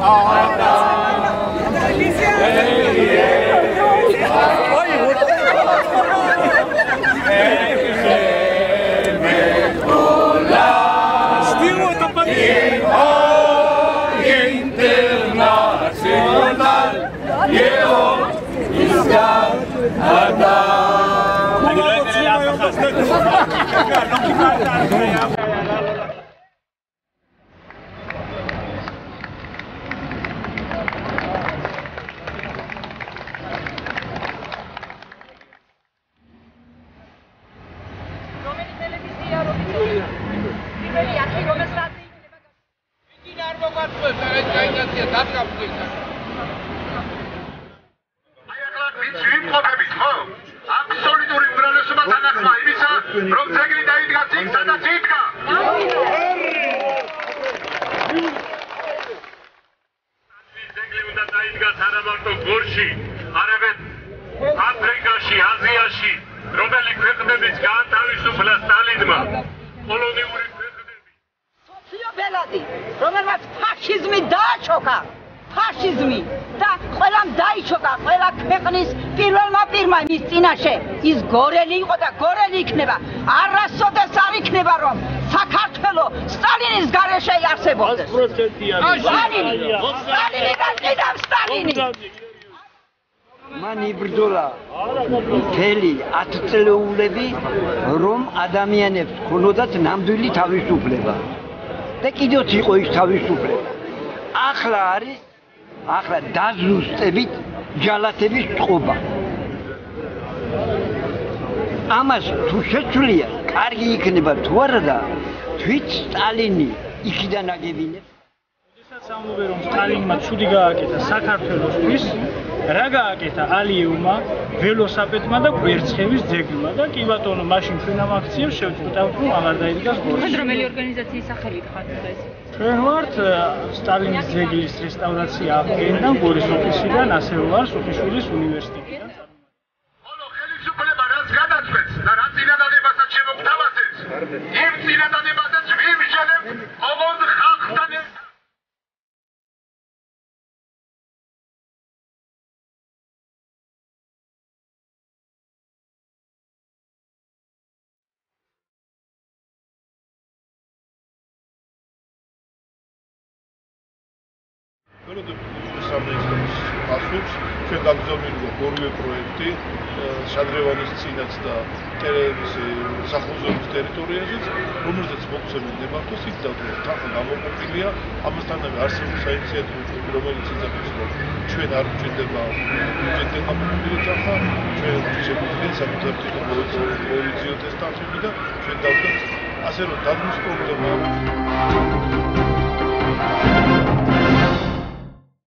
მან იბრძოლა მთელი 10 წლეულები, რომ ადამიანებს ქონოდათ ნამდვილი თავისუფლება და კიდევ იყო ის თავისუფლება. ახლა დაზუსტებით ჯალათების წყობა. ამას თუ შეცვლია, კარგი იქნება თუ არა და თვით სტალინი იქიდან აგებინებს. ამბობენ რომ სტალინმა ცუდი გააკეთა საქართველოსთვის, რა გააკეთა ალიევმა, ველოსაპედმა და კვერცხევის ძეგლმა და კი ბატონო, მაშინ ჩვენ ამ აქციებს შევწყვეტავთ, რომ აღარ დაიდგას გორში. თქვენ რომელი ორგანიზაციის სახელით ხართ დღეს? ჩვენ ვართ სტალინის ძეგლის რესტავრაცია აღდგენიდან გორის ოფისიდან, ასევე ვარ სოფიშვილის უნივერსიტეტიდან. ხოლო ხელისუფლება რაც გადაწყვეტს და რა წინადადებასაც შემოგთავაზებს, იმ წინადადებასაც ვიმსჯელებთ ოღონდ ხალხთან ერთად. ასულს ჩვენ გაგზავნილია ორივე პროექტი შადრევანის წინაც და სახელმწიფოს ტერიტორიაზეც, რომელზეც მოქცევით ნებართვას იქ დავდროებით. თანხა გამოყოფილია, ამასთანავე არსებობს საინიციატივო ჯგუფი, რომელიც იზრდება, რომ ჩვენ არ გვჭირდება ბიუჯეტიდან გამოყოფილი თანხა, ჩვენ შეგვიძლია საკუთარ პროვინციო ტესტამენტი და ჩვენ დავდროებით ასე რომ დაგმოს პრობლემა.